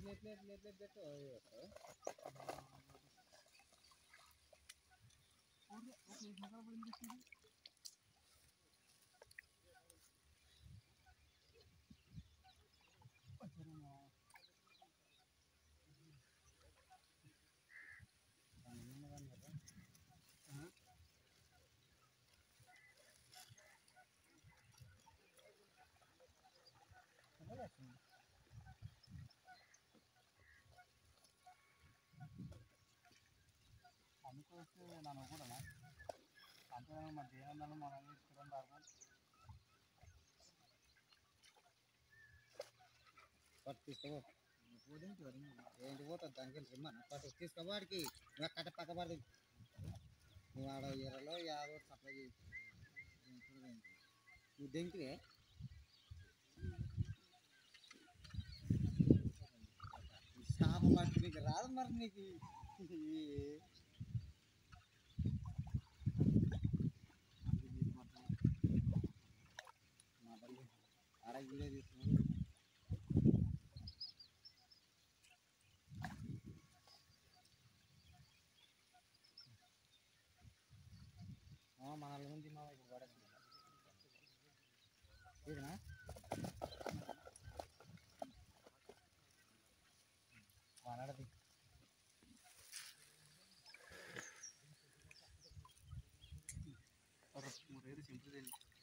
అనుకోవచ్చు నన్ను కూడా అంతే మరి దేవన్నాను మనం చూడండి పట్టు తీసుకో ఏంటి పోతుంది దానికి రిమ్మను పట్టు తీసుకోవాడికి కట్ట పక్క పడుతుంది నువ్వు ఆడ ఎర్రలో యాదో సప్లై చేయి నువ్వు దెంకివే చేప పట్టు నీకు రాదు మరి నీకు ఆడ వీడియో తీసుకున్నాను మనల్ని ఉంది మా ఇప్పుడు పడదు ఇదినా మాట్లాడది మూడేది సింపుల్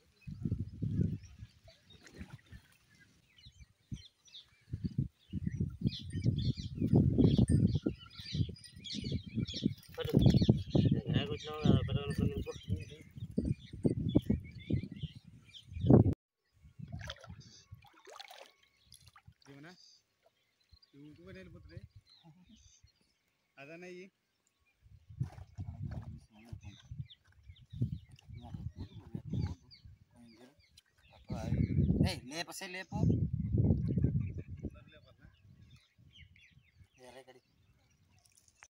ఏమన్నా ఇంటికి వెళ్ళిపోతుంది అదన్నయ్యి లేపసే లేపు